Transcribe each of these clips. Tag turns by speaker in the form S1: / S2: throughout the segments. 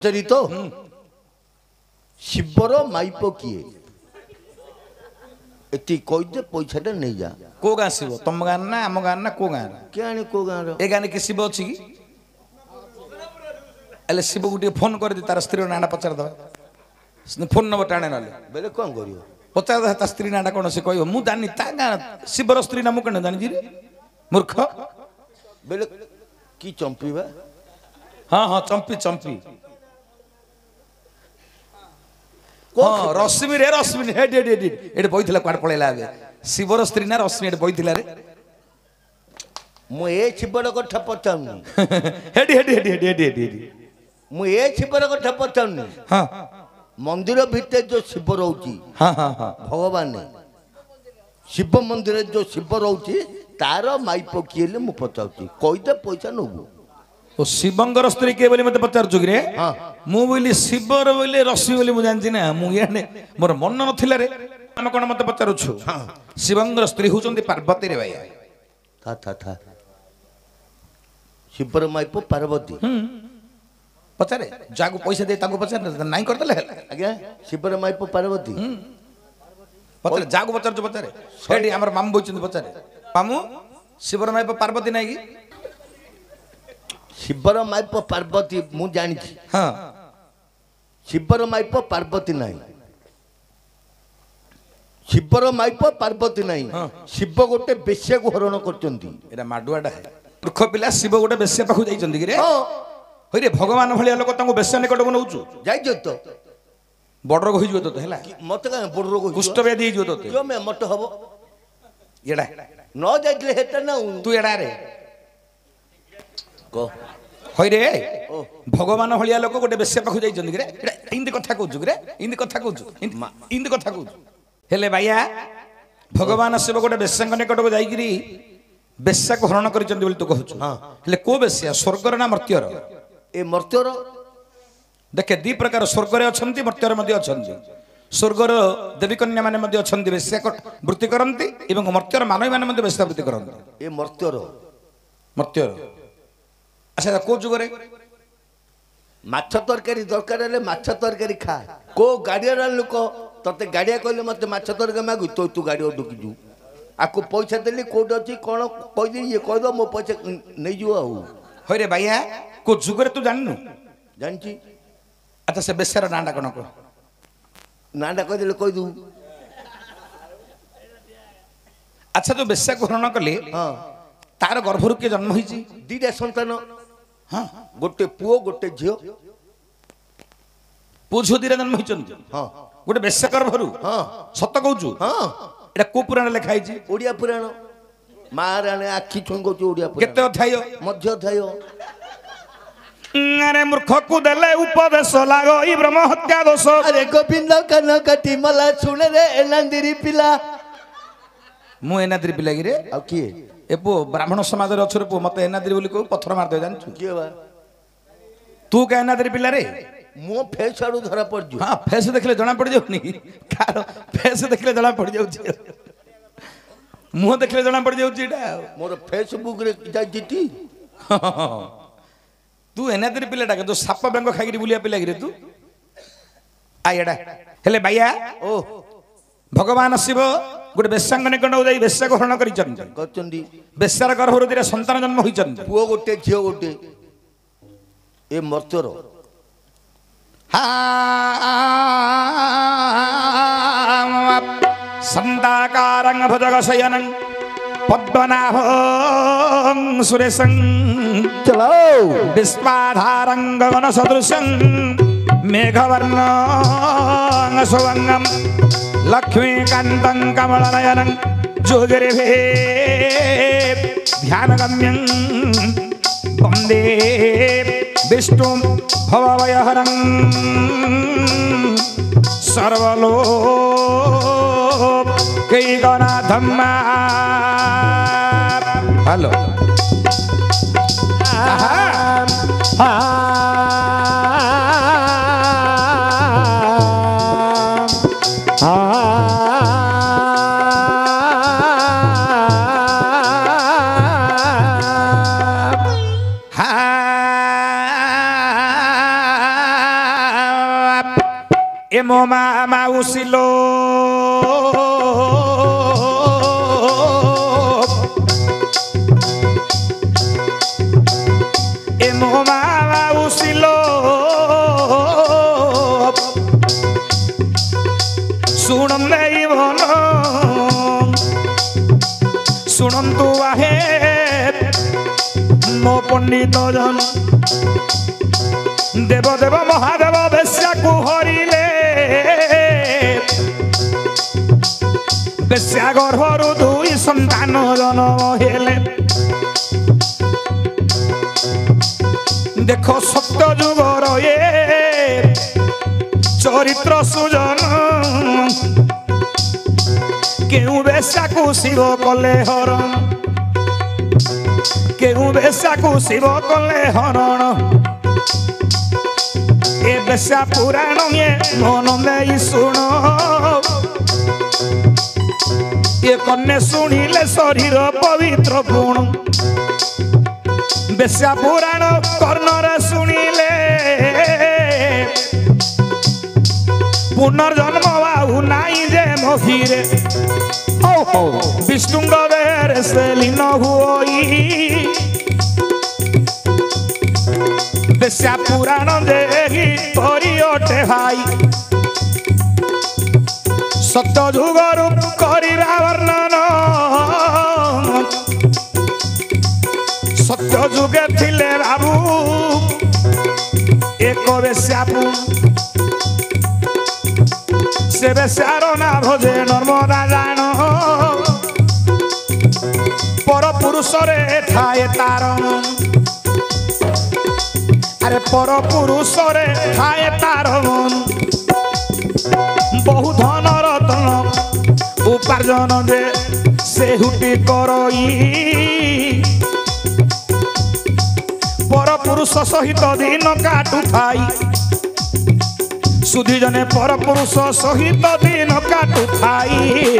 S1: पचारि तो शिवर माइप किए एति कहिदे पैसाटा नहीं जा
S2: को गाँ शिव तुम गाँ ना आम गाँ ना को गाँ
S1: के आने को गाँव
S2: ए गाँ के शिव अच्छी कि एले शिव को फोन कर दे तार स्त्री नाटा पचार दवा फोन नंबर टाणे ना
S1: बेले कौन करियो
S2: पचार दवा ता स्त्री नाटा कौन से कह मु जानी ता गाँ शिवर स्त्री नाम कौन जानी मूर्ख
S1: बेले की चंपी बा
S2: हाँ हाँ चंपी चंपी हाँ रश्मि रे रश्मि हेड हेड हेड एटे बइथिला क्वाड पळेला आबे शिवर स्त्री ना रश्मि एटे बइथिला रे
S1: मु ए शिवर कथा पचाउनी
S2: हेड हेड हेड हेड हेड हेड
S1: मु ए शिवर कथा पचाउनी
S2: हाँ
S1: मंदिर भितर जो शिव रहउची
S2: हाँ हाँ हाँ
S1: भगवान शिव मंदिर जो शिव रहउची तार माइप किएले मु पचाउची कहिदे पैसा नबु
S2: ओ शिवंगर स्त्री के बोली मते पचार जुग रे
S1: हां
S2: मु बोली शिवर बोली रश्मि बोली मु जानछि ना मु याने मोर मन नथिला रे हम कोन मते पचारु छु हां शिवंगर स्त्री हुचंती पार्वती रे भैया
S1: था शिवर माइप पार्वती
S2: पचारे जागु पैसा दे ताको पचार नाही करतले
S1: आज्ञा शिवर माइप पार्वती
S2: पचारे जागु पचार जो पचारे सेठी हमर मामू बोचंती पचारे मामू शिवर माइप पार्वती नाही की
S1: शिवर माइप पार्वती मु जानी
S2: हाँ
S1: शिवर माइप पार्वती नहीं शिवर माइप पार्वती नहीं शिव गोटे बेश्या को हरण करचंती
S2: एटा माडुआडा है मूर्ख पिला शिव गोटे बेश्या पाखु जाइचंती कि रे होइरे भगवान भलिया लोक तांको बेश्या निकट को नउचु
S1: जाइजो तो
S2: बड़ रोग होइजो तो हैला
S1: मते का बड़ रोग
S2: कुष्ठ व्याधि होइजो तो
S1: क्यों मैं मत हबो
S2: एडा
S1: न जाइले हेता ना
S2: तू एडा रे
S1: को
S2: होइरे भगवान भलिया लोक गोटे बेश्या पाखु जाइचंती कि रे एडा इंदी कथा कहउछु कि रे इंदी कथा कहउछु इंदी कथा कहउछु हेले भैया भगवान शिव गोटे बेश्या निकट को जाइगिरी बेश्या को हरण करिचंती बोली तू कहउछु हां हेले को बेश्या स्वर्गर ना मर्त्यर
S1: ए मर्त्यर
S2: देखे दी प्रकार स्वर्ग रे अछंती मर्त्यर मध्ये अछंती स्वर्गर देवी कन्या माने मध्ये अछंती बेश्या वृत्ति करंती एवं मर्त्यर मानव माने मध्ये बेश्या वृत्ति करंती
S1: ए मर्त्यर
S2: मर्त्यर अच्छा को जुगरे
S1: माछ तरकारी दरकार हेले माछ तरकारी खा को गाड़िया लोक तते गाड़िया कहले मते माछ तरकारी मागु तो तू गाड़ी डुकी जू आको पैसा देली कोड अछि कोन कह दे ये कह दो मो पैसा नै जो आ
S2: होइरे भैया को जुगरे तू जाननु
S1: जानची
S2: अच्छा से बेश्यार नांडा कोन को
S1: नांडा कह देले कह दू
S2: अच्छा तो बेश्या को हरण कले
S1: हां
S2: तार गर्भरु के जन्म होईची
S1: दीटा संतान
S2: हां
S1: गोटे पुओ गोटे झियो
S2: पुझो दिरा जन्म होईचंती
S1: हां
S2: गोटे बेश्या गर्भरु
S1: हां
S2: सत कहउछु
S1: हां
S2: एटा को पुराण लिखा आइची
S1: ओडिया पुराण महाराणी आखि छंगो ओडिया पुराण
S2: केते अध्याय
S1: मध्य अध्याय
S2: अरे मूर्ख को देले उपदेश लागो ई ब्रह्म हत्या दोष
S1: अरे गोविंद कन कटी मला सुन रे एनांदिरी पिला
S2: मु एनाद्री पिला गिरे
S1: आ किए
S2: ए पो ब्राह्मण समाज रे अछरे पो मते एनाद्री बोली को पत्थर मार दे जानछु
S1: किए बा
S2: तू का एनाद्री पिला रे
S1: मो फेस आडू धरा पड़ जू
S2: हां फेस देखले जना पड़ जाउनी कार फेस देखले जना पड़ जाउ मुंह देखले जना पड़ जाउ एटा
S1: मोर फेसबुक रे जाई जीती
S2: तू एनाद्री पिलाटा के जो साप बेंग खागिरी बुलिया पिला गिरे तू आ एडा हेले भैया
S1: ओ
S2: भगवान शिव गोटे बेश्यांग निकट जाई बेश्या को हरण करिचंती
S1: गचंदी
S2: बेश्यार गर्भरु दिरा संतान जन्म होइचंती
S1: पुओ गोटे झियो गोटे ए मर्त्यर
S2: संताकारं भुजगशयनं पद्मनाभं सुरेशं
S1: चलो
S2: विश्वाधारं गगनसदृशं मेघवर्णं सुवंगं लक्ष्मीकान्तं कमलनयनं जोगिरिभे ध्यानगम्यं वन्दे विष्णुं भवभयहरं सर्वलोकैकनाथं हेलो ए मो माउसिलो ए मो माउसिलो सुनंदई मन सुनंतु आहे मो पंडित जन देव देव महादेव बेश्या को हरिले बेश्या गर्भरु दुई संतान जन्म हेले देखो सत्य जुगर ये चरित्र सुजन केउ बेश्या को शिव कले हरण केउ बेश्या को शिव कले हरण ए बेश्या पुराण ये मन दे सुन ये कन्ने शुणिले शरीर पवित्र गुण बेश्या पुराण कर्णरे शुणिले पुनर्जन्म बाहु नाई जे महीरे विष्णुंग बेर से लीन हुई बेश्या पुराण देही परी अटे हाई सत्य जुगरु करिरा वर्णन सत्य जुगे थिले बाबू एक बेश्या से बेश्यार ना भजे नर्मदा जान पर पुरुष रे थाए तार अरे पर पुरुष रे थाए तार बहु धन रत्न उपार्जन दे से हुटी करई पर पुरुष सहित दिन काटु थाई सुधी जने पर पुरुष सहित दिन काटु थाई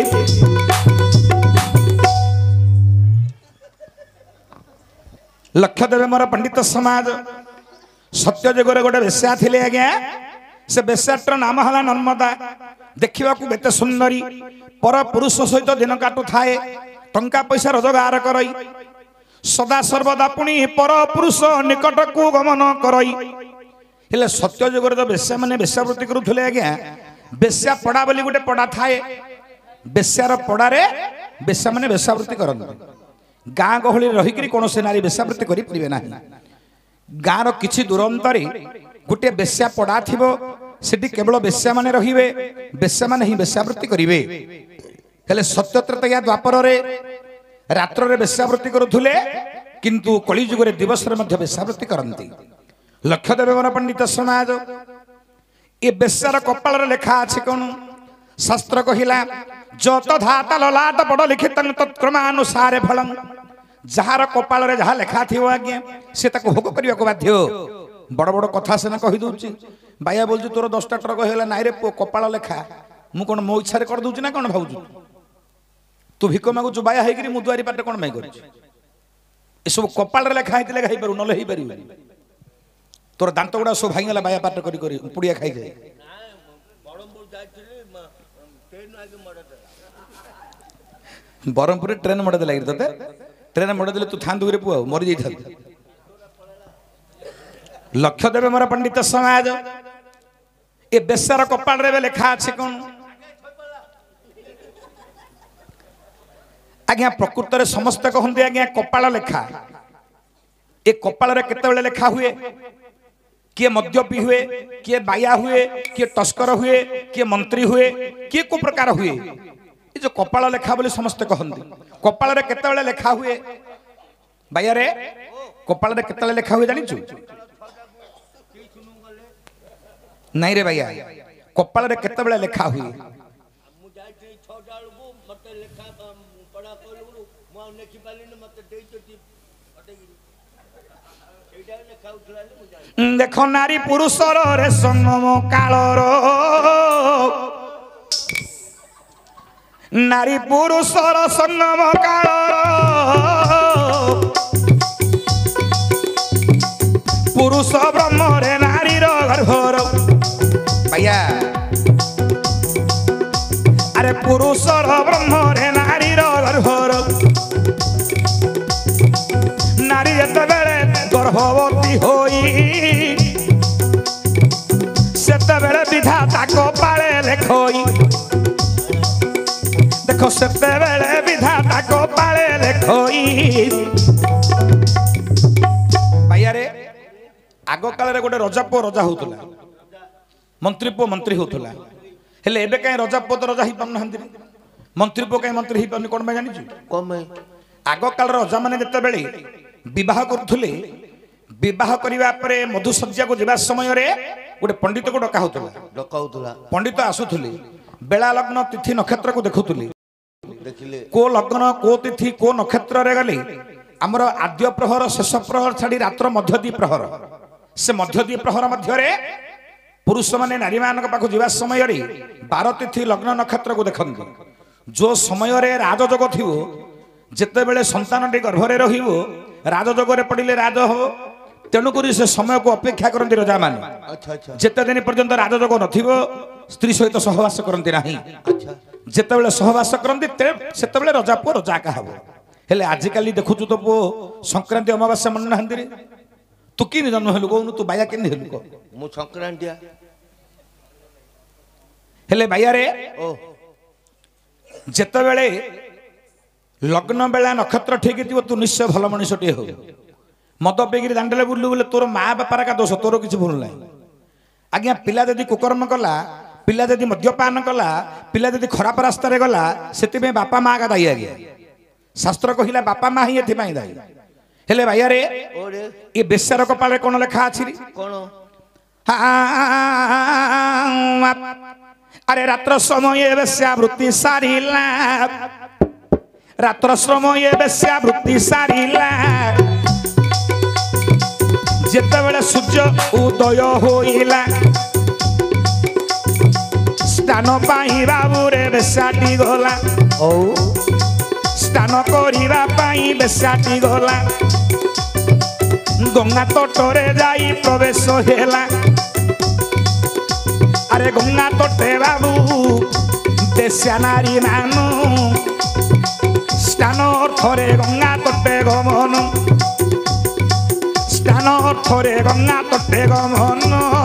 S2: लक्ष्य देवे मोर पंडित समाज सत्य जुगर गोटे बेश्या थिले आज्ञा से बेश्याटर नाम हला नर्मदा देखा बेते सुंदरी पर पुरुष सहित दिन काटु थाए टंका पैसा रोजगार करई सदा सर्वदा पुणी पर पुरुष निकट को गमन करई हेले सत्य जुगर तो बेश्या माने बेश्यावृत्ति करुले आज्ञा बेश्या पड़ा बोली गोटे पड़ा थाए बेश्यार पड़ारे बेश्या माने बेश्यावृत्ति करते गाँ गहली रहीकि कौन से नारी बेश्यावृत्ति करें ना गाँव किछि दूर अंतरे गोटे बेश्या पड़ा थिबो सेठी केवल बेश्या माने रहिबे बेश्या माने ही बेश्यावृत्ति करिवे हेले सत्य त्रेता द्वापर रे रात्र रे बेश्यावृत्ति करुले किंतु कली जुग रे दिवस रे मध्य बेश्यावृत्ति करंती लक्ष्य देवे मोर पंडित समाज ये बेश्यार कपाल रे लेखा अछि कोन शास्त्र कहिला जत धाता ललाट पड़ लिखित तत्क्रमानुसारे फलम जार कपाल रे जहा लेखा थिबो आज्ञा से ताको भोग करिया को बाध्य बड़ बड़ कथा सेना कहि दउची बाया बोलछु तोर 10टा ट्रक हेला नाइ रे कपाल लेखा मु कोन मो इच्छा रे कर दउची ना कोन भाउछु तू भिक मागु बाया हेकि मु दुआरी पाटे कोन माइ करछु ए सब कपाल रे लेखा हेतिले गाई परु नले हेइ परिबे तोर दांत गुडा सब भांगला बाया पाटे करी करी पुड़िया खाइ जाय बरमपुर ट्रेन मडे दे लागिर तते ट्रेन मडे देले तू थांदु रे पुआ मरि जाई थांदु लक्ष्य देवे मोर पंडित समाज ए बेश्यार कपाल रे लेखा अछि कोन आज्ञा प्रकृत रे समस्त कहंदी आज्ञा कपाल लेखा ए कपाल रे केते बेले लेखा हुए किए मद्यपी हुए किए बाया हुए किए तस्कर हुए किए मंत्री हुए किए को प्रकार हुए ये जो कपाल लेखा बोली समस्त कहंदी कपाल रे केते बेले लेखा हुए बाया रे कपाल रे केते बेले लेखा हुए जानिछु नहीं रे भैया कपाल रे केते बेले लेखा हुए देख नारी पुरुष रे संगम कालर नारी पुरुष संगम कालर पुरुष ब्रह्म रे नारी गर्भर भैया पुरुषर ब्रह्मरे नारीर गर्भर नारी जेतेबेले गर्भवती होई सेतेबेले विधाता को पाले लेखोई देखो सेतेबेले विधाता को पाले लेखोई भाइया रे आग काल गोटे रजा पुओ रजा होउतला मंत्री पुओ मंत्री होउतला हेले एबे काई रजा पुओ तो रजा ही पाउन हंदी मंत्री पुओ काई मंत्री ही पाउन कोन में जानि छु
S1: कम
S2: आग काल रजा माने जते बेले विवाह करथुले विवाह करिवा परे मधुसज्जा को जिबा समय रे गोटे पंडित को डका पंडित आसुथुले बेला लग्न तिथि नक्षत्र को देखुथुले
S1: देखिले
S2: को लग्न को तिथि को नक्षत्र रे गले हमर आद्य प्रहर शेष प्रहर छाड़ी रात्र मध्यदी प्रहर से मध्यदी प्रहर मध्य रे पुरुष माने नारी मान पाखु जिबा समय रे 12 तिथि लग्न नक्षत्र को देखंती जो समय रे राजयोग थिवो जेते बेले संतानटी गर्भरे रहिवो राजयोग रे पडिले राज हो तेणुकरी से समय को अपेक्षा करती रजा मान जिते दिन पर्यंत राजयोग नथिबो स्त्री सहित सहवास करती नहीं जिते सहवास करती से रजा पुओ रजा का हबो हेले आजिकाली देखुचु तो पुओ संक्रांति अमावास्या मन नहांती रे तू कि जन्म हेलु कहनु तू बाया केन हेलु को
S1: मु संक्रांतिया
S2: हेले बाया रे ओ जेते बेले लग्न बेला नक्षत्र ठीक थी तू निश्चय भल मनुष्यटे हो मद पेगिरी दांडले बुलू बोले तोर माँ बापार का दोष तोर किसी भूल ना आज्ञा पिला जदि कुकर्म कला पिला जदि मद्यपान कला पिला जदि खराब रास्ता रे गला सेति बापा माँ का दायी आज्ञा शास्त्र कहिला बापा माँ ही एथिपाई दायी हेले भाइया रे ये बेश्यार कपाले कोन लेखा अछि
S1: कोन
S2: अरे रात्र समय बेश्या वृत्ति सारिला रात्र समय बेश्या वृत्ति सारिला जेतेबेले सूर्य उदय होइला स्नान पाई बाबू रे बेश्याटी गला ओ स्नान करिबा पाई बेश्याटी गला गंगा तटरे जाई प्रवेश हेला अरे गंगा तटे बाबू बेश्या नारी मानु स्नान अर्थरे गंगा तटे गमन स्नान अर्थरे गंगा तटे गमन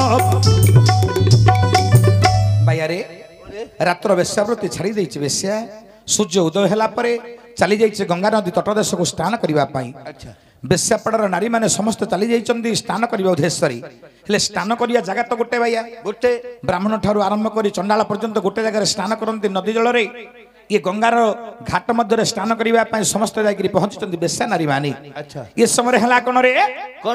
S2: भाइया रे रात्र बेश्यावृत्ति छाड़ी देछि बेश्या सूर्य उदय होला परे चली जाइए गंगा नदी तटदेश को स्नान करने बेश्यापड़ार नारी मैंने समस्त चली जाइए स्नान करने उद्देश्य हेले स्नान करिया जगह तो गोटे भाइया गोटे ब्राह्मण ठारू आरंभ कर चंडाल पर्यंत गोटे जगह स्नान करती नदी जल ये गंगार घाट मध्य स्नान करने समस्त जाकि पहुंची बेश्या नारी मानी ये समय है कौन रे कौन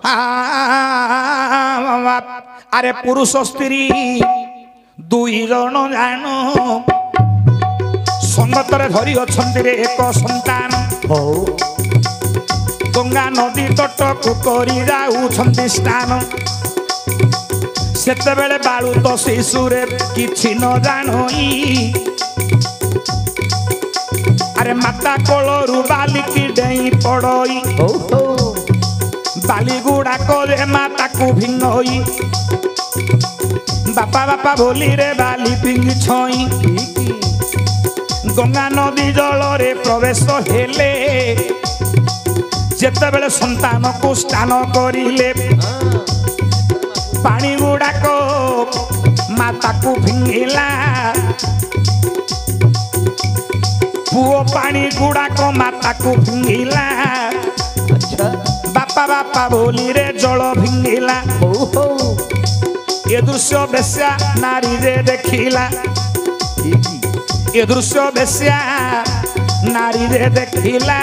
S2: अरे पुरुष स्त्री दुई जन जान संगतरे धरी अछंती रे एक संतान गंगा नदी तट को करी जाउछंती स्नान सेते बेले बालू तो शिशुरे किछि न जानई अरे माता कोलरू बालिकी डेई पड़ई बाली गुड़ा करे माता को भिंगई बापा बापा बोली रे बाली पिंगी छई गंगा नदी जल रे प्रवेश हेले जेते बेले संतान को स्नान करिले पानी गुड़ाक माता को भिंगिला पुओ पानी गुड़ाक माता को भिंगिला बापा बापा बोली रे जल भिंगिला ये दृश्य बेश्या नारी रे देखिला ये दृश्य बेश्या नारी रे देखिला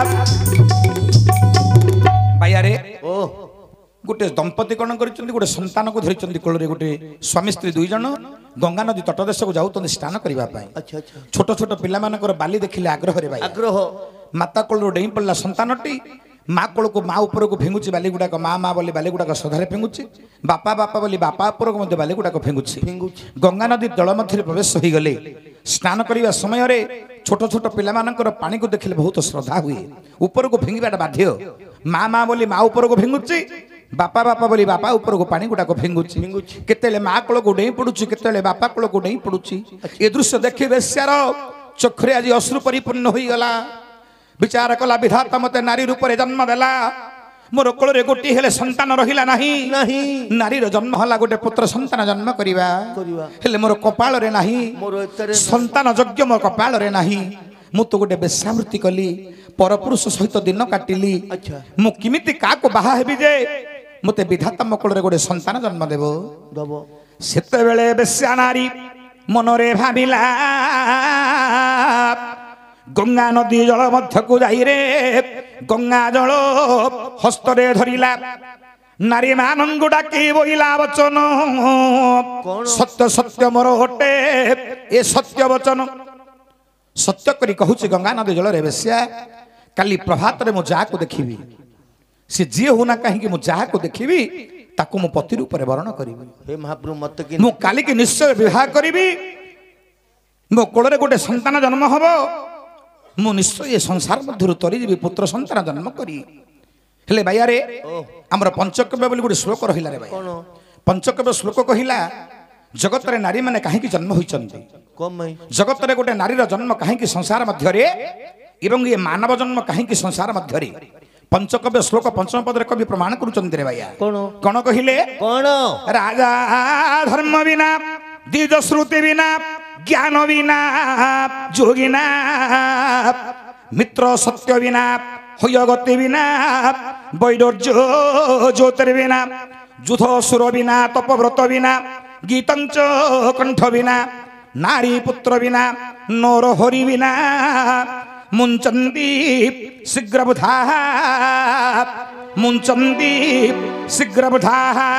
S2: भाइया रे गोटे दंपति कौन कर गोटे संतान को धरी कोल गोटे स्वामी स्त्री दुई जन गंगा नदी तटदेश को जाऊँ स्नान करने छोट छोट पिला बाली देखिले आग्रह रे भाई आग्रह माता कोल डेई पड़ा संतानटी माँ कोल को माँ ऊपर को फेंगुची बाली गुड़ाक माँ माँ बोली बाली गुड़ाक सधारे फेंगुची बापा बापा बोली बापा ऊपर को बाली गुड़ाक फेंगुची गंगा नदी जल मध्य प्रवेश हो गले स्नान करने समय छोट छोट पिला पानी को देखिले बहुत श्रद्धा हुए ऊपर को फेंगवाटा बाध्य माँ माँ बोली माँ ऊपर को फेंगुची बापा बापा बोली बापा ऊपर को पानी गुड़ाक फिंगुची
S1: फिंगुची।
S2: केतेले माँ कोल को डेई पड़ुची केतेले बापा कोल को डेई पड़ुची ए दृश्य देखि बेश्यार चक्षुरे आज अश्रु परिपूर्ण होई गला विचार कला विधाता मते नारी रूप रे जन्म देला मोर कोल रे गोटी हेले संतान रहिला नाही
S1: नहीं
S2: नारी रो जन्म हला गोटे पुत्र संतान जन्म करिवा हेले मोर कपाल रे नाही
S1: मोर एतरे
S2: संतान यज्ञ मोर कपाल रे नाही मु तो गोटे बेश्यावृत्ति कली परपुरुष सहित दिन काटिली
S1: अच्छा
S2: मु किमिति काको बाहा हेबी जे मते विधाता मकल रे गोटे संतान जन्म देबो
S1: दबो
S2: सेते बेले बेश्या नारी मनरे भाबिला गंगा नदी जल मध्य को जाई रे गंगा जल हस्तरे धरिला नारी मानंगु डाकी बोइला वचन सत्य सत्य मोर होटे ए सत्य वचन सत्य करी कहूची गंगा नदी जल रे बेश्या काली प्रभात रे मु जा को देखिबी से जी होना कहीं मु जा को देखिबी ताको मु पति रूप रे वर्ण करिबी
S1: हे महाप्रभु मत कि
S2: मु काली के निश्चय विवाह करिबी मो कोल रे गोटे संतान जन्म हबो मु निश्चय संसार मध्यरु तरी जीवी पुत्र संतान जन्म करी हेले भाइया रे हमर पंचकव्य बोली गोटे श्लोक रहिला रे भाई
S1: कोन
S2: पंचकव्य श्लोक कहिला जगत रे नारी माने काहे की जन्म होइचंती
S1: कम मई
S2: जगत रे गोटे नारी रो जन्म काहे की संसार मध्य रे एवं ये मानव जन्म काहे की संसार मध्य रे पंचकव्य श्लोक पंचम पद रे कवि प्रमाण करूचंती रे भाइया
S1: कोन
S2: कोन कहिले
S1: कोन
S2: राजा धर्म बिना द्विज श्रुति बिना ज्ञान बिना जोगिना मित्र सत्य बिना होय गति बिना वैडर्य ज्योतिर्बिना जुध सुर बिना तपव्रत बिना गीतंच कंठ बिना नारी पुत्र बिना नर हरि बिना मुंचंदी शीघ्र बुधा मुंचंदी शीघ्र बुधा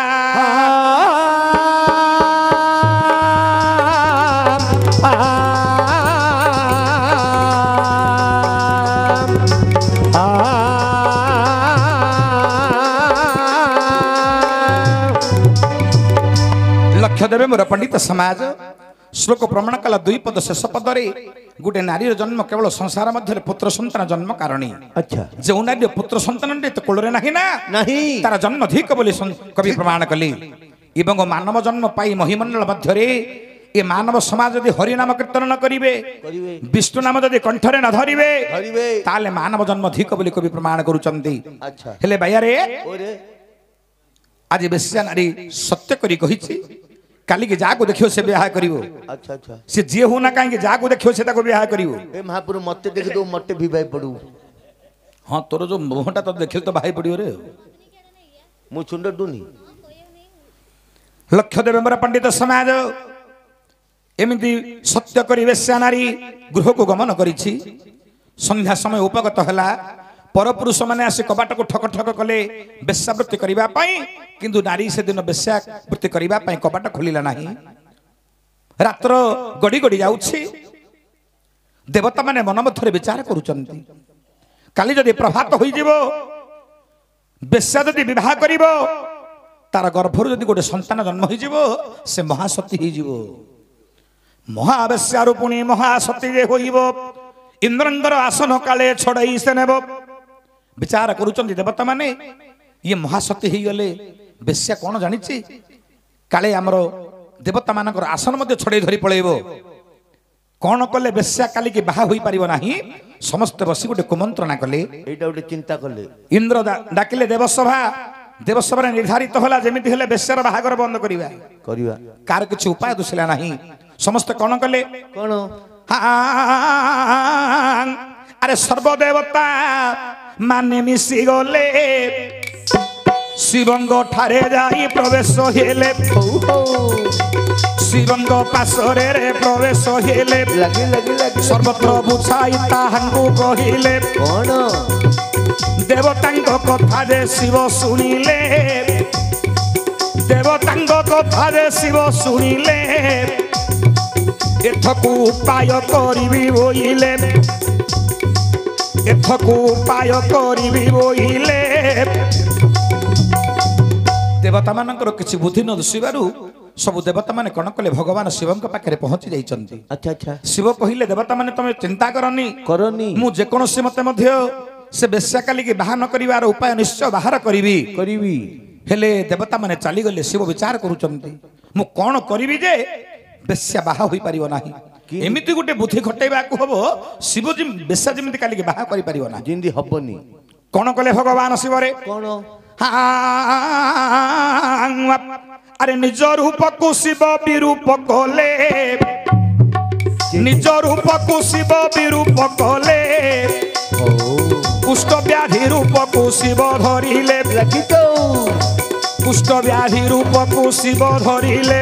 S2: लक्ष्य देवे मोर पंडित समाज श्लोक प्रमाण कला दुई पद शेष पदरे गोटे नारी जन्म केवल संसार मध्य पुत्र संतान जन्म कारणी
S1: अच्छा
S2: जो नारी पुत्र संतान कोଳରେ ନାହିଁ ନା
S1: नहीं
S2: तार जन्म धिक बोली कवि प्रमाण कले एवं मानव जन्म पाई महिमंडल मध्य ए मानव समाज यदि हरि नाम कीर्तन न करिवे
S1: करिवे
S2: विष्णु नाम यदि कंठरे न धरिवे
S1: धरिवे
S2: ताले मानव जन्म धिक बोली कवि प्रमाण करूचंती
S1: अच्छा
S2: हेले भाइया रे
S1: ओरे
S2: आज बेश्या नारी सत्य करी कहिछि काली के जाको देखियो से ब्याह करिवो
S1: अच्छा अच्छा
S2: से जे होना काहे जाको देखियो से ताको ब्याह करिवो
S1: हे महाप्रभु मत देख दो मते भी भाई पड़ू
S2: हां तोर जो मोहटा तो देखिल तो भाई पड़ियो रे
S1: मु चुंड दुनी
S2: लक्ष्य देवे मोर पंडित समाज एमिति सत्य करी बेश्या नारी गृह को गमन करिछि संध्या समय उपगत हला परपुरुष माने आसी कबाट को ठक ठक कले बेश्यावृत्ति करिबा पई किंतु नारी से दिन बेश्यावृत्ति करिबा पई कबाट खोलिला नाही रात्र गडी गडी जाउछि देवता माने मन मध्यरे विचार करूचंती काली जदि प्रभात होई जीवो बेश्या जदि विवाह करिवो तार गर्भरु जदि गोटे संतान जन्म होई जीवो से महासती होई जीवो महावेश्या रूपिणी महासती जे होइबो इंद्रंगर आसन काले छड़ाई से नेबो विचार करूचंती देवता माने ये महासती ही गले बेश्या कौन जानिछि काले हमरो देवता मानकर आसन मध्य छड़ाई धरी पळेबो कौन कले बेश्या काली की बाहा होई परिबो नाही समस्त बसी गोटे कुमंत्रणा कले
S1: एटा गोटे चिंता कले
S2: इंद्र डाकिले देवसभा देवसभा निर्धारित होला जेमिति हेले बेश्यार बाहागर बंद करिवा
S1: करिवा
S2: कार किछि उपाय दुसला नाही समस्त कौन कले
S1: कोन
S2: अरे सर्वदेवता माने मिसी गले शिवंग ठारे जाई प्रवेश हेले शिवंग पासरे रे प्रवेश हेले
S1: लगी लगी लगी
S2: सर्वत्र बुझाई ताहांगु कहिले
S1: कोन
S2: देवतांग कथा जे शिव सुनिले देवतांग कथा जे शिव सुनिले एथकु उपाय करिबी बोइले एथकु उपाय करिबी बोइले देवता मानकर किछि बुद्धि न दुसिबारु सब देवता माने कोन कले भगवान शिवंक पाखरे पहुंची जाइचंती
S1: अच्छा अच्छा
S2: शिव कहिले देवता माने तमे चिंता करनी
S1: करनी
S2: मु जे कोनोसी मते मध्य से बेश्या काली के बाहा न करिवार उपाय निश्चय बाहर करिवि
S1: करिवी
S2: हेले देवता माने चली गले शिव विचार करूचंती मु कोन करिवि जे बेश्या बाहा होई परियो नाही एमिति गुटे बुद्धि खटेबा को हबो शिव जी बेश्या जेमिति काली के बाहा करि परियो ना
S1: जिंदी हबनी
S2: कोन कले भगवान शिव रे
S1: कोन
S2: अरे निज रूप को शिव विरूप कोले निज रूप को शिव विरूप कोले कुष्ठ व्याधि रूप को शिव धरिले कुष्ठ व्याधि रूप को शिव धरिले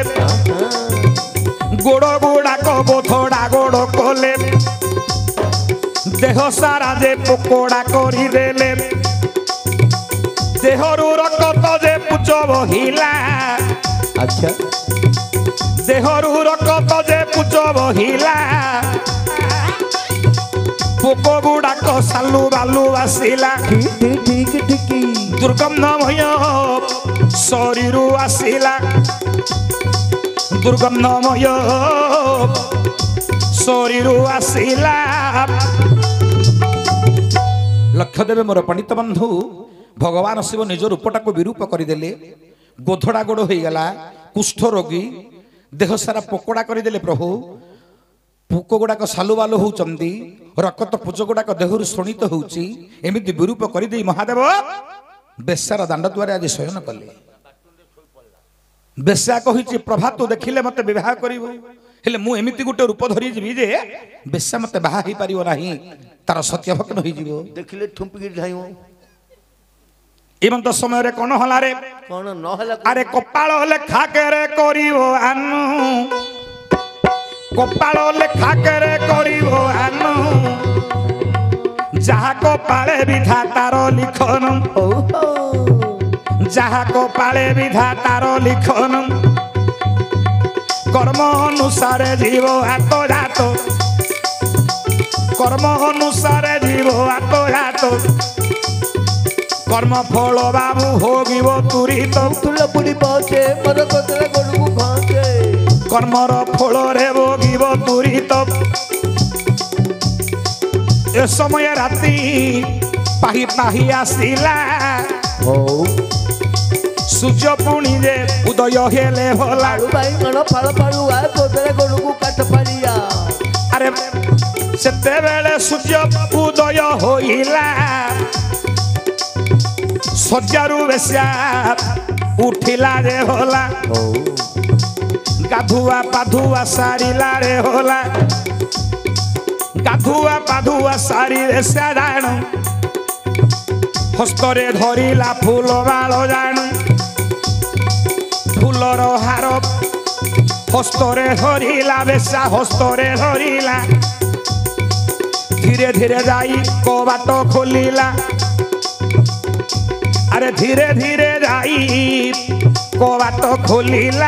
S2: गोड़ गुड़ाक बोथड़ा गोड़ कोले देह सारा जे पकोड़ा करिदेले देहरु रक्त जे पुच बहिला
S1: अच्छा
S2: देहरु रक्त जे पुच बहिला पोक गुड़ाक सालू बालू आसिला
S1: ठीक
S2: दुर्गंधमय शरीर आसिला दुर्गंधमय शरीर आसिला लक्ष्य देवे मोर पंडित बंधु भगवान शिव निज रूपटा को विरूप करदेले गोधड़ा गोड़ हो गला कुष्ठ रोगी देह सारा पकोड़ा करदेले प्रभु पोक गुड़ाक सालु बालु होउचंदी रक्त पुज गुड़ाक देहरु शोणित होउची एमिति विरूप करदे महादेव बेश्यार दांड द्वारा आज शयन कले बेश्या कहिछि प्रभा तू देखिले मते विवाह करिवो हेले मु एमिति गुटे रूप धरि जिवि जे बेश्या मते बाहा ही पारिवो नाही तार सत्य भक्त होई जिवो
S1: देखिले ठुमपी ढाइयो
S2: एमंत समय रे कोन हला रे
S1: कोन न हला
S2: अरे कपाळ लेखा करे करिवो आनु कपाळ लेखा करे करिवो आनु जहा कपाळे विधातार लिखन जहा कपाळे विधातार लिखन कर्म अनुसार जीव हाथ जात कर्म अनुसार जीव हाथ जात कर्म फल बाबू भोगिब तुरित
S1: तुलपुड़ी पहुंचे मर कोतरे गोडू पहुंचे
S2: कर्मर फल रे भोगिब तुरित ए समय राति पाही पाही आसिला सूर्य पुणी जे उदय हेले भला
S1: भाई कण फल फलू आ कोतरे गोडू काट पारिया
S2: अरे सेते बेले सूर्य उदय होइला सज्जारू बेश्या उठिला रे होला गाधुआ पाधुआ सारिला रे होला गाधुआ पाधुआ सारी रे सारण हस्तरे धरिला फूल बाल जाणु फूलर हार हस्तरे धरिला बेश्या हस्तरे धरिला धीरे धीरे जाई कबाट खोलिला अरे धीरे धीरे जाई कबाट खोलिला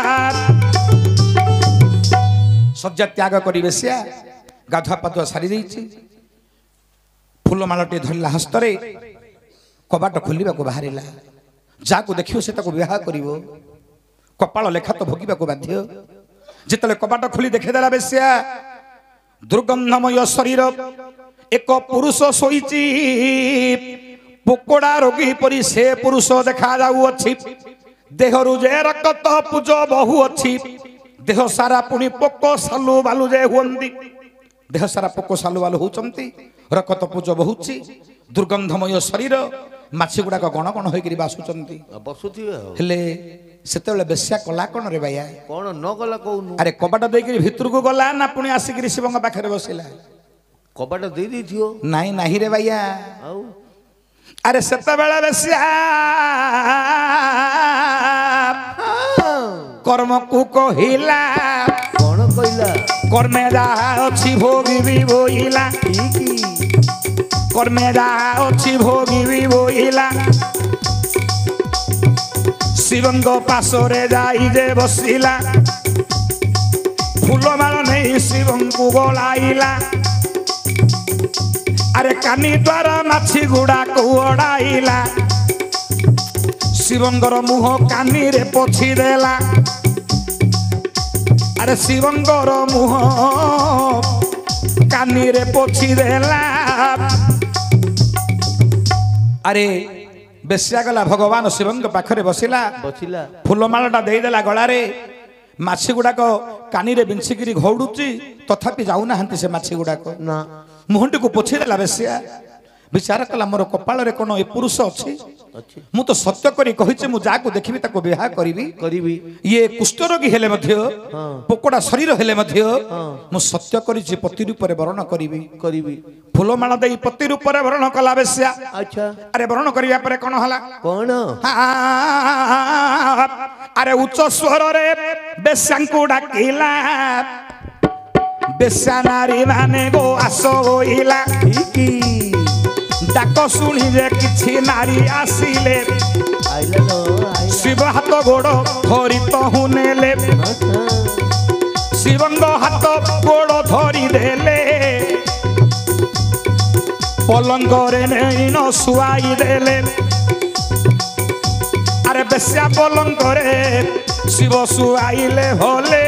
S2: सज्जा त्याग करी बेश्या गाधुआ पाधुआ सारी देइछि फूलमालटी धरिला हस्तरे कबाट खोलिबाको बाहरिला जाको देखियो से ताको विवाह करिवो कपाळ लेखा तो भोगिबाको बाध्य जेतले कबाट खोली देखेदेला बेश्या दुर्गंधमय शरीर एक पुरुष सोईची पोकोड़ा रोगी परी से पुरुष देखा जाऊ अच्छी देहरु जे रक्त पुज बहु अच्छी देह सारा पुणी पोक सालु बालु जे हुंदी देह सारा पोक सालु बालु होउचंती रक्त पुज बहुची दुर्गंधमय शरीर माछी गुड़ाक गण गण होइकरी बासुचंती
S1: बसुथिबे
S2: हेले सेतेबेले बेश्या कला कोन रे भाइया
S1: कोन न गला कहू
S2: अरे कबाट देइकरी भितर को गला ना पुणी आसिकरी शिवंग पाखरे बसिला
S1: कबाट दे दी थियो
S2: नाही नाही रे भाइया
S1: आउ
S2: अरे सेतेबेले बेश्या कर्म को कहिला
S1: कोन कहिला
S2: कर्मे जा अछि भोगी भी बोइला कर्मे जा अछि भोगी भी बोइला शिवंग पासरे जाई जे बसिला फूल माल नहीं शिवंग को गोलाइला अरे कानी द्वारा माछी गुड़ा को ओडाइला शिवंगर मुह कानी रे पोछि देला अरे शिवंगर मुह कानी रे पोछि देला अरे बेश्या गला भगवान शिव पाखरे बसिला
S1: बसिला
S2: फुलमालाटा देदेला गलारे माछी गुड़ाक कानी रे बिंछिकी घौड़ुची तथापि जाऊना से माछी गुड़ाक
S1: ना
S2: मुहंटी को पोछीदेला बेश्या विचार कला मोर कपाल रे कौन ए पुरुष अच्छी मु तो सत्य करी कहिचे मु जाको देखिबी ताको विवाह करिबी ये कुष्ठ रोगी हेले मध्य पोकड़ा शरीर हेले मध्य मु सत्य करिछि पति रूप रे वर्ण करिबी फूलमाला देई पति रूप रे वर्ण कला बेश्या
S1: अच्छा
S2: अरे वर्ण करिया परे कोन हला
S1: कौन
S2: अरे उच्च स्वर रे बेश्यांकु डाकिला बेश्या नारी माने गो आसो होइला डाक शुणी जे किछि नारी आसिले शिव हाथ गोड़ धरी तहु नेले शिवंग हाथ गोड़ धरी देले पलंग रे नैन सुआई देले अरे बेश्या पलंग रे शिव सुआइले होले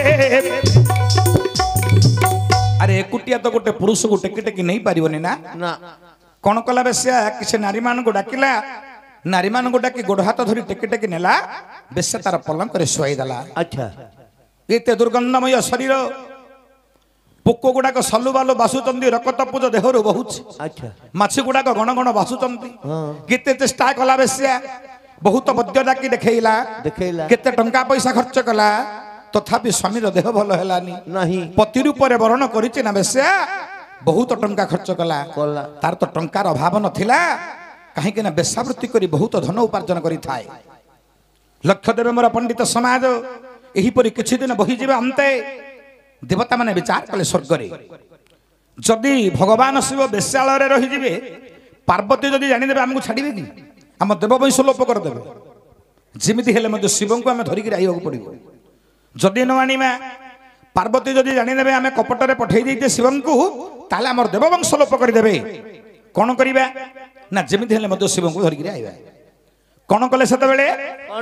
S2: अरे एकुटिया तो गोटे पुरुष को टेकी टेकी नहीं पारिबनी ना कौन कला बेश्या किसी नारी मान को डाकिला नारी मान को डाकी गोड़ हाथ धरी टेकी टेकी नेला बेश्या तार पलंक रे शुआई देला
S1: अच्छा
S2: एते दुर्गंधमय शरीर पोक गुड़ाक सलु बालु बासुचंदी रक्त पूज देहरु बहुछ
S1: अच्छा
S2: माछी गुड़ाक गण गण बासुचंदी केते चेष्टा कला बेश्या बहुत बद्य डाकी देखैला केते टंका पैसा खर्च कला तथापि स्वामीर देह भल हेलानी
S1: नहीं
S2: पति रूप रे वर्ण करिछि ना बेश्या बहुत टंका खर्च कला तार तो टंकार अभाव नथिला कहीं ना बेश्यावृत्ति करी बहुत धन उपार्जन करी थाए लक्ष्य देवे मोर पंडित समाज एही परि किछि दिन बही जिबे अंते देवता माने विचार कले स्वर्ग रे जदि भगवान शिव बेश्यालय रे रहि जिबे पार्वती जदि जानि देबे हमकु छाडिबे कि हम देव वंश लोप कर देबे जेमिति हेले मते शिवं को हम धरि के आइबो पड़िबो जदि न आनिमा पार्वती जदि जानि देबे हम कपट रे पठै दैते शिवं को ताले हमर देव वंश लोप कर देबे कोन करिबा ना जेमिति हेले मते शिवं को धरि के आइबा कोन कले सेते बेले
S1: कोन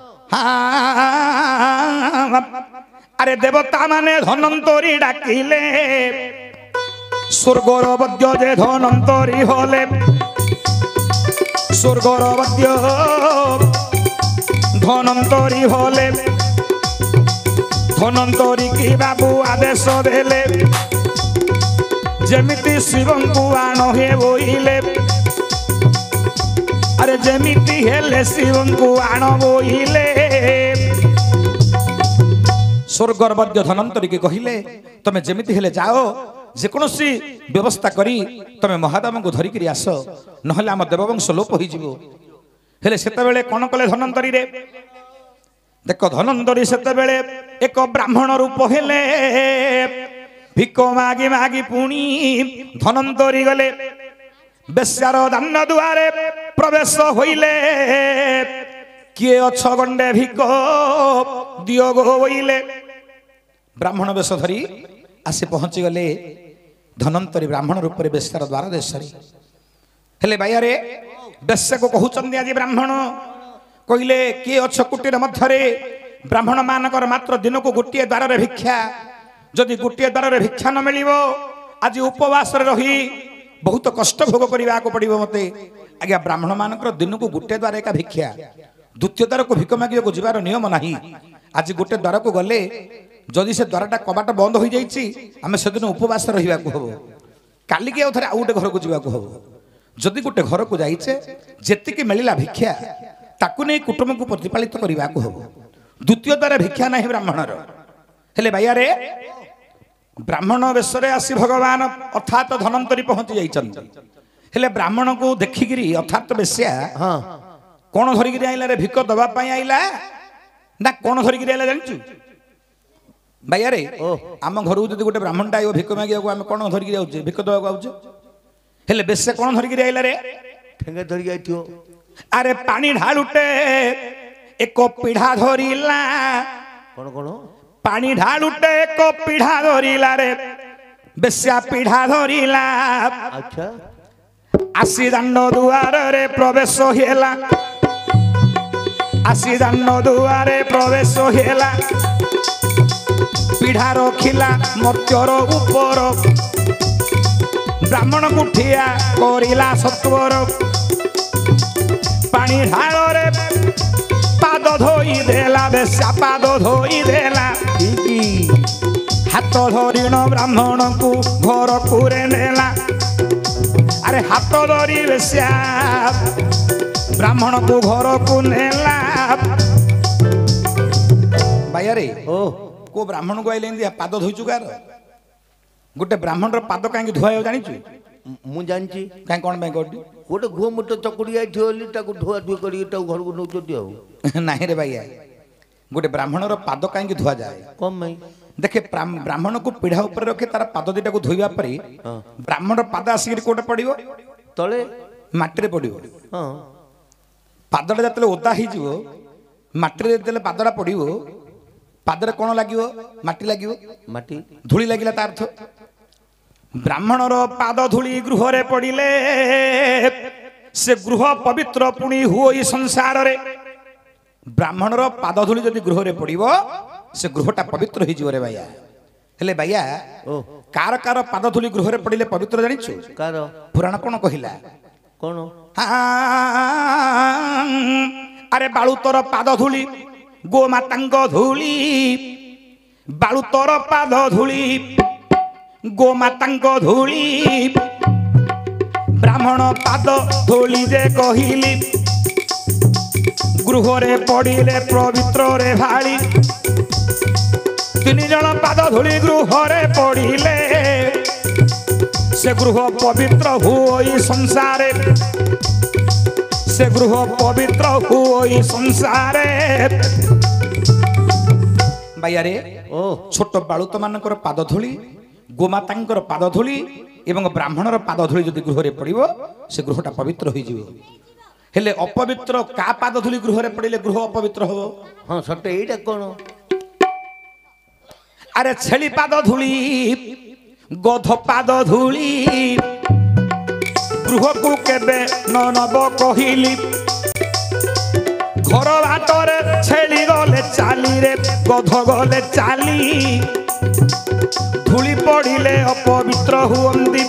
S2: अरे देवता माने धनंतरी डाकिले स्वर्गर बद्य जे धनंतरी होले स्वर्गर बद्य धनंतरी होले धनंतरी की बाबू आदेश देले जेमिति शिवं को आण हे बोइले अरे जेमिति हेले शिवं को आण बोइले स्वर्गर बद्य धनंतरी के कहिले तमे जेमिति हेले जाओ जेकोसी व्यवस्था करी तमे महादेव को धरिक आस नहले आम देववंश लोप हो जीवो हेले सेते बेले कोन कले धनंतरी रे देख धनंतरी सेते बेले एक ब्राह्मण रूप हेले भिक मागी मागी पुणी धनंतरी गले बेश्यार दान दुआरे प्रवेश होइले किए अछ गंडे भिक दियो गो बोइले ब्राह्मण वेश धरी आसी पहुंची गले धनंतरी ब्राह्मण रूप में बेश्यार द्वार देश हेले भाई रे बेश्या को कहउचंदी आज ब्राह्मण कहले किए अछ कुटीर मध्यरे ब्राह्मण मानकर मात्र दिन को गोटे द्वार रे भिक्षा जदि गोटे द्वार रे भिक्षा न मिलिबो आज उपवास रे रही बहुत कष्ट भोग करने को पड़ो मते आज्ञा ब्राह्मण मानकर दिन को गोटे द्वार एका भिक्षा द्वितीय द्वार को भिक मागिया को जीवार नियम नाही आज गोटे द्वार को गले जदि से द्वारटा कबाट बंद हो जाइछि आमे सेदिन उपवास रहिबा को हबो काली के उथरे आ गोटे घर को जीवा को हबो जदि गोटे घर को जाइछे जेतिकी मिलिला भिक्षा ताकु नै कुटुंब को प्रतिपालित करबा को हबो द्वितीय द्वार भिक्षा नाही ब्राह्मणर हेले भाइया रे ब्राह्मण वेश रे आसी भगवान अर्थात धनंतरी पहुंची जाइछन्ति हेले ब्राह्मण को देखिगिरी अर्थात बेश्या
S1: हां
S2: कोन धरिगिरी आइला रे भिक दबा पई आइला ना कोन धरिगिरी आइला जानछु भैया रे आम घर को गोटे ब्राह्मण आयो भिक मागिया को आम कौन धरिक जाऊे भिक दवा आउचे हेले बेश्या कौन धरिक आइला रे
S1: ठेंगा धरिक आइथियो
S2: अरे पानी ढालुटे एक पीढ़ा धरिला
S1: कौन कौन
S2: पानी ढालुटे एक पीढ़ा धरिला रे बेश्या पीढ़ा धरिला
S1: अच्छा
S2: आसी दांड दुआर रे प्रवेश हेला आसी दांड दुआरे प्रवेश हेला पीढ़ा रखिला मर्त्यर ऊपर ब्राह्मण कुठिया करिला सत्वर पानी ढाଳରେ पाद धोई देला बेश्या पाद धोई देला हाथ धरिण ब्राह्मण को घर को नेला अरे हाथ धरी बेश्या ब्राह्मण को घर को नेला भाई रे
S1: ओ
S2: को ब्राह्मण को आइले पाद धोइचु कार गोटे ब्राह्मण पाद कहीं धुआ जानिचु
S1: मु जानची
S2: कहीं कौन ପାଇଁ कोटी
S1: गोटे घुଅ मुठ चकुड़ी आइथि बोली ताकू धुआ धुई करी ताकू घर को नौचती आउ
S2: नहीं रे भैया गोटे ब्राह्मणर पाद कहीं धुआ जाए
S1: कम भाई
S2: देखे ब्राह्मण को पीढ़ा ऊपर रखे तार पाद दिटा को धोइबा परे ब्राह्मण पाद आसिक कोटे पड़िबो
S1: तले
S2: माटी रे पड़िबो
S1: हां
S2: पादटा जतले ओदा ही जीवो माटी रे जतले पादटा पड़िबो पादरे कोन लागिवो माटी लागिवो
S1: माटी
S2: धूली लागिला तार अर्थ ब्राह्मणर पाद धूली गृह रे पड़िले से गृह पवित्र पुणी हुई संसार रे ब्राह्मणर पाद धूली जदि गृह रे पड़िबो से गृहटा पवित्र हो जीव रे भैया हेले भैया
S1: ओ
S2: कार कार पाद धूली गृह रे पड़िले पवित्र जानिछु
S1: कार
S2: पुराण कोन कहिला
S1: कोन
S2: अरे बाळु तोर पाद धूली गो मातांग धूली बाळु तोर पाद धूली गो मातांग धूली ब्राह्मण पाद धूली जे कहिली गृह रे पड़िले पवित्र रे भाली तीन जन पाद धूली गृह रे पड़िले से गृह पवित्र हुई संसारे से गृह पवित्र हुई संसारे भैया रे
S1: ओ
S2: छोट बालुत मानकर पाद धूली गोमातांकर पाद धूली एवं ब्राह्मणर पाद धूली जदि गृह रे पड़िबो से गृहटा पवित्र होई जीवो हेले अपवित्र का पाद धूली गृह रे पड़िले गृह अपवित्र हो
S1: हां सटे एटा कोन
S2: अरे छेली पाद धूली गध पाद धूली गृह को केबे न नब कहिली घर बाटरे छेली गले चाली रे गध गले चाली धूली पड़िले अपवित्र हुअंती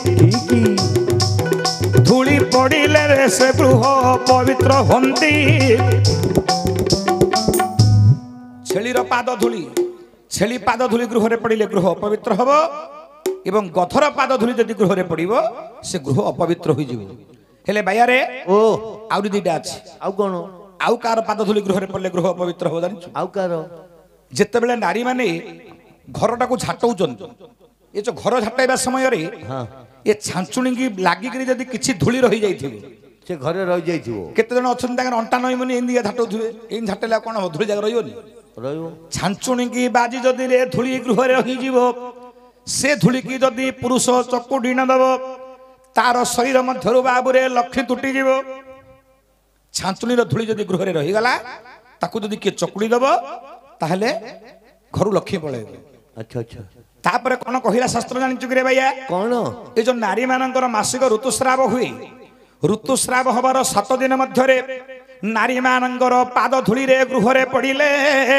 S2: धूली पड़िले रे से गृह पवित्र हुअंती छेलीर पाद धूली छेली पाद धूली गृह रे पड़िले गृह अपवित्र हबो एवं गधर पाद धूली जदि गृह रे पड़िबो से गृह अपवित्र होई जीवो हेले भैया रे
S1: ओ
S2: आउरी दिटा अछि
S1: आउ कोन
S2: आउ कार पाद धूली गृह रे पड़ले गृह अपवित्र हो जानिछु
S1: आउ कार
S2: जेते बेले नारी माने घरटा को झाटौचन ये जो घर झाटाइबा समय रे
S1: हां
S2: ये छांचुणी की लागी करी जदि किछि धूली रही जाइथिबो
S1: से घरे रह जाइथिबो
S2: केते जन अछन ताकर अंटा नई मनी इंदिया झाटौथुवे इन झाटेला कोन धूली जाग रहियोनी
S1: रहयो
S2: छांचुणी की बाजी जदि रे धूली गृह रे रही जीवो से धूली की जदि पुरुष चकुडी न दबो तार शरीर मध्यरु बाबुरे लक्ष्मी तुटी जीवो छांचुणी रो धूली जदि गृह रे रही गला ताकू जदि के चकुडी दबो ताहले घरु लक्ष्मी पळेबो
S1: अच्छा अच्छा
S2: तापर कोन कहिला शास्त्र जानिचु रे भैया
S1: कोन
S2: ए जो नारी मानकर मासिक ऋतुस्राव हुए ऋतुस्राव हबार 7 दिन मध्यरे नारी मानकर पाद धूली रे गृह रे पड़िले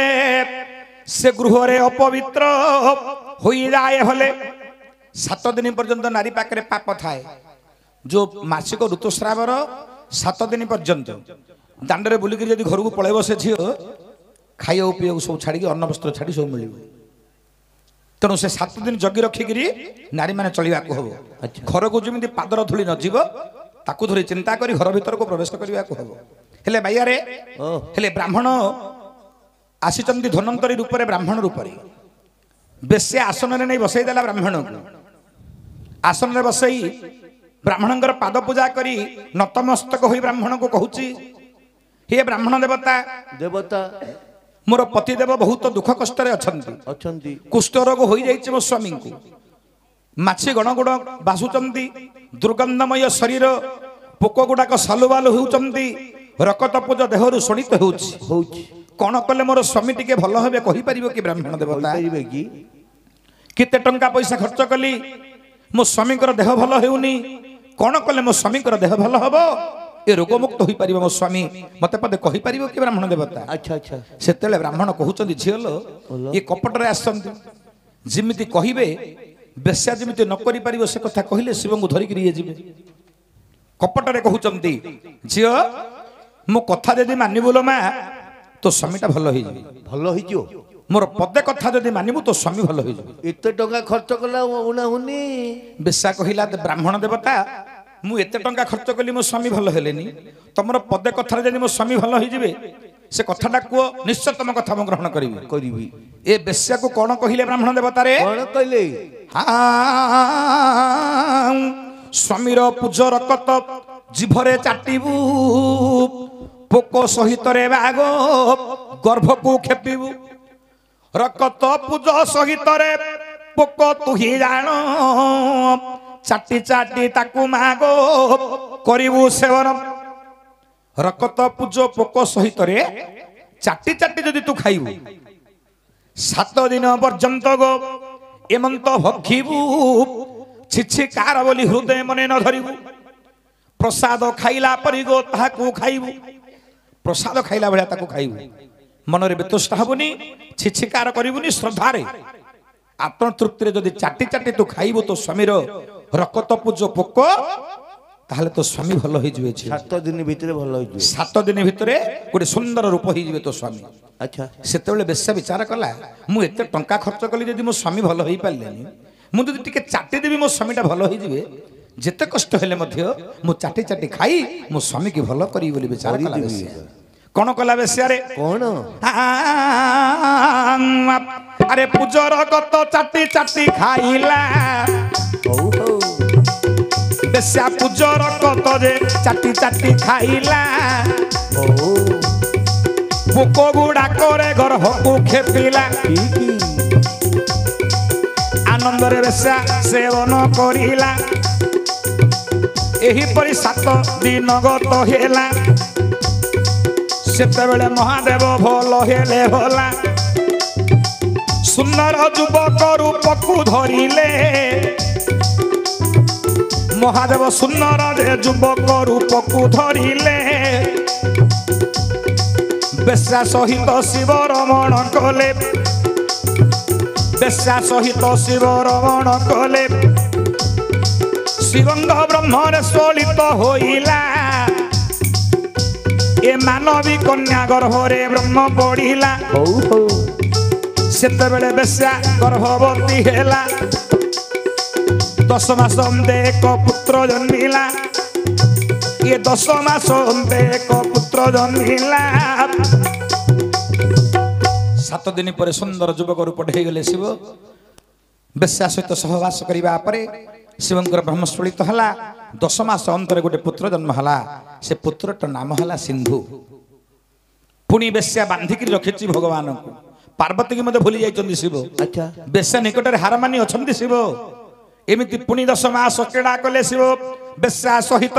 S2: से गृह रे अपवित्र होई जाए हले 7 दिन पर्यंत नारी पाकरे पाप थाए जो मासिक ऋतुस्रावर 7 दिन पर्यंत दांडरे बुलिक जदि घर को पळेबो से झियो खाइयो पियो सब छाड़ी अन्न वस्त्र छाड़ी सब मिलिबो तेणु से 7 दिन जगी रखिकी नारी मैंने चलवा को हम घर को जमी पादर धूली न जीव ताकू धरी चिंता करी घर भीतर को प्रवेश करने को हम हेले भैया रे हेले ब्राह्मण आसीचंदी धन्वंतरी रूप में ब्राह्मण रूप में बेश्या आसन में नहीं बसई देला ब्राह्मण को आसन में बसई ब्राह्मणଙ୍କର पाद पूजा करी नतमस्तक होई ब्राह्मण को कहूची हे ब्राह्मण देवता
S1: देवता
S2: मोर पतिदेव बहुत दुख कष्ट
S1: अछंती
S2: कुष्ठ रोग हो जाइए मो स्वामी को माछी गण गुण बासुचंती दुर्गंधमय शरीर पोक गुड़ाक सालुबालु होउचंती रकत पूज देहरु शोणित होउची कौन कले मोर स्वामी टिके भल हेबे कहि परिबो कि ब्राह्मण देवता
S1: कि
S2: केते टंका पैसा खर्च कली मो स्वामी देह भल हेउनी कौन कले मो स्वामी देह भल हबो ये रोग मुक्त हो पार मो स्वामी मत पदे कहि परिबो कि ब्राह्मण देवता
S1: अच्छा अच्छा
S2: सेतेले ब्राह्मण कहउचंदी झियलो ये कपटरे आसंती जिमिति कहिबे बेश्या जिमिति न करि परिबो से कथा कहिले शिव को धरि करी जेबे कपटरे कहउचंदी झियो मो कथा जदि मानिबु लो माँ तो स्वामीटा भल हो
S1: ଭଲ ହେଇଯିବ
S2: मोर पदे कथा जदि मानिबु तो स्वामी भल हो
S1: ଏତେ ଟଙ୍କା ଖର୍ଚ୍ଚ କଲା ଉଣା ହୁନି
S2: बेशा कहला ब्राह्मण देवता मु एते टंका खर्च कली मो स्वामी भल हेलेनी तमर पदे कथा जदि मो स्वामी भल हो जिवे से कथाटा कुओ निश्चय तम कथा मु ग्रहण करिवि
S1: କରିବି
S2: ए बेश्या को कोन कहिले ब्राह्मण देवता रे
S1: କଣ କହିଲେ
S2: हाँ स्वामीर पूज रकत जिभरे चाटिबू पोक सहित रे बाग गर्भ को खेपिबू रकत पूज सहित रे पोक तु ही जान चाटी चाटी ताकू माग करिबू सेवन रकत पूज पोक सहित रे चाटी चाटी जदि तू खाइबू 7 दिन पर्यंत गो एमंत भक्षिबू छिछि कार बोली हृदय मने न धरिबू प्रसाद खाइला परि गो ताहाकू खाइबू प्रसाद खाइला भलिया ताकू खाइबू मनरे बेतुष्ट हबुनी छिछि कार करिबुनी श्रद्धा रे आत्म तृप्ति रे जदि चाटी चाटी तू खाइबू तो स्वामीर रकत पूज पोक ताहले तो स्वामी भल होई जिवे छी
S1: 7 ଦିନ ଭିତରେ ଭଲ ହେଇଯିବ
S2: 7 दिन भितरे गोटे सुंदर रूप होई जिवे तो स्वामी
S1: ଆଚ୍ଛା
S2: सेतेबेले बेश्या विचार कला मु एते टंका खर्च कली जदि मो स्वामी भल होई पालेनी मु जदि टिके चाटी देबी मो स्वामीटा भल होई जिवे जेते कष्ट हेले मध्य मु चाटी चाटी खाई मो स्वामी की भल करी बोली विचार कला बेश्या कोन कला बेश्या रे
S1: କଣ
S2: अरे पूजर गत चाटी चाटी खाइला
S1: ହଉ ହଉ
S2: बेश्या पूजर गत जे चाटी चाटी खाइला
S1: ହଉ
S2: पोक गुड़ा करे गर्भ को खेपिला
S1: ଠିକ
S2: आनंद रे बेश्या सेवन करिला एही परि 7 दिन गत हेला सेतेबेले महादेव भल हेले होला सुंदर युवक रूप को धरिले महादेव सुंदर युवक रूप को धरिले बेश्या सहित शिव रमण कले बेश्या सहित शिव रमण कले शिवंग ब्रह्मरे स्वलित होइला ए मानवी कन्या गर्भरे ब्रह्म पढ़िला
S1: ହଉ ହଉ
S2: सेतेबेले बेश्या गर्भवती हेला 10 मास एक पुत्र जन्मिला ये 10 मास एक पुत्र जन्मिला 7 दिन पर सुंदर युवक रूप ढे गले शिव बेश्या सहित सहवास करिबा परे शिवंकर ब्रह्मस्फलित हला 10 मास अंतर गोटे पुत्र जन्म हला से पुत्रट नाम हला सिंधु पुणी बेश्या बांधिक रखिछि भगवान को पार्वती की मते भूली जाइछन्ति शिव
S1: ଆଚ୍ଛା
S2: बेश्या निकट रे हारमानी अछन्ति शिव एमिति पुणी 10 मास क्रीड़ा कले शिव बेश्या सहित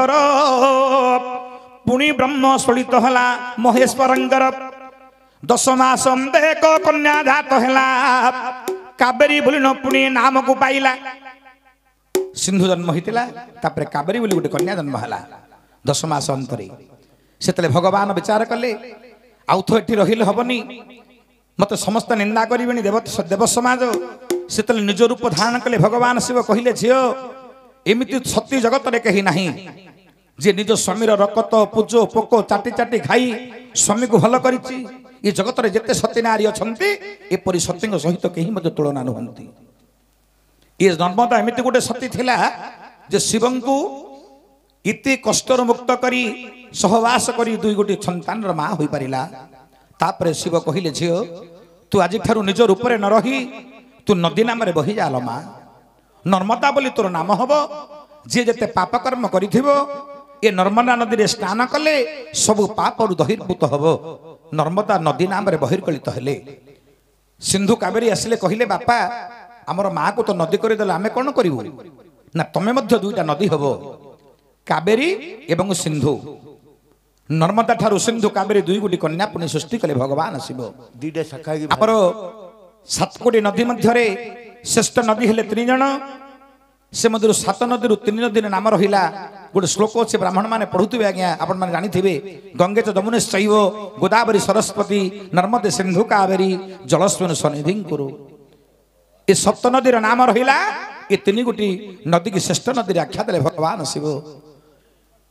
S2: पुणी ब्रह्म स्फलित हला महेश्वरंकर 10 मास एक कन्या जात हला काबेरी बोली न पुणी नाम को पाइला सिंधु जन्म होइतिला तापर काबेरी बोली गोटे कन्या जन्म हला 10 मास अंतरे सेतले भगवान विचार कले आउ तो एठी रहिले हबनी मत समस्त निंदा करिबेनी देव समाज सेतले निज रूप धारण कले भगवान शिव कहिले झियो एमिति सती जगत रे कहि नाही जे निज स्वामीर रकत पूजो पोको चाटी चाटी खाई स्वामी को भल करिछि ये जगत रे जेते सती नारी अछंती एपरि सतीଙ୍କ सहित केही मते तुलना नहंती ये नर्मदा एमिति गोटे सती थिला जे शिवंकु इति कष्टर मुक्त करी सहवास करी दुई गोटी संतान मां होई परिला तापरे शिव कहिले झियो तू आज ठारू निज रूप रे न रही तू नदी नाम रे बही जाल मां नर्मदा बोली तोर नाम हबो जे जते पाप कर्म करिथिबो ए नर्मदा नदी रे स्नान कले सब पाप रु दहिर्भूत हबो नर्मदा नदी नाम रे बहिर्कलित हेले सिंधु कावेरी आसिले कहिले बापा हमर मां को तो नदी करि देला हमें कोन करिवो ना तमे मध्य दुईटा नदी हबो कावेरी एवं सिंधु नर्मदा ठारू सिंधु कावेरी दुई गोटी कन्या पुनि सृष्टि कले भगवान शिव
S1: ଦୁଇଟା ଶାଖା ହେଇକି
S2: ଆମର 7 कोटी नदी मध्यरे श्रेष्ठ नदी हेले 3 जण से मध्यरु 7 नदीरु 3 नदी नाम रहिला गोटे श्लोक अछि ब्राह्मण माने पढुथिबे आज्ञा आपण माने जानिथिबे गंगे च यमुने चैव गोदावरी सरस्वती नर्मदे सिंधु कावेरी जलस्विन सन्निधिं कुरु ए 7 नदीर नाम रहिला ए 3 गोटी नदी की श्रेष्ठ नदी रे आख्या देले भगवान शिव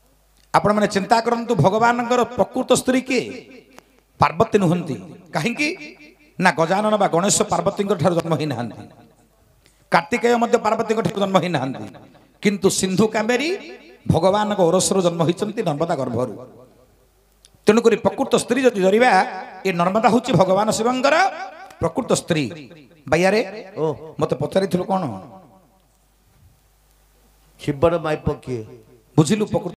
S2: आपण मैंने चिंता करंतु भगवान प्रकृत स्त्री किए पार्वती नुहंती कहीं ना गजानन बा गणेश पार्वती जन्म ही ना कार्तिकेय मध्य पार्वती जन्म ही ना किंतु सिंधु कामेरी भगवान ओरसर जन्म होती नर्मदा गर्भर तेणुक प्रकृत स्त्री जदि धरिबा ये नर्मदा हूँ भगवान शिवंकर प्रकृत स्त्री बाइयारे मत पचारि कौन
S1: शिवर माइप किए
S2: बुझिलु प्रकृत